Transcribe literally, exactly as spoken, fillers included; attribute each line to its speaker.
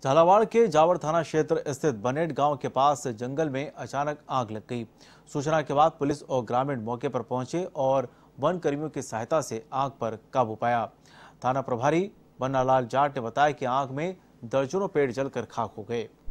Speaker 1: झालावाड़ के जावर थाना क्षेत्र स्थित बनेट गांव के पास जंगल में अचानक आग लग गई। सूचना के बाद पुलिस और ग्रामीण मौके पर पहुंचे और वन कर्मियों की सहायता से आग पर काबू पाया। थाना प्रभारी बन्नालाल जाट ने बताया कि आग में दर्जनों पेड़ जलकर खाक हो गए।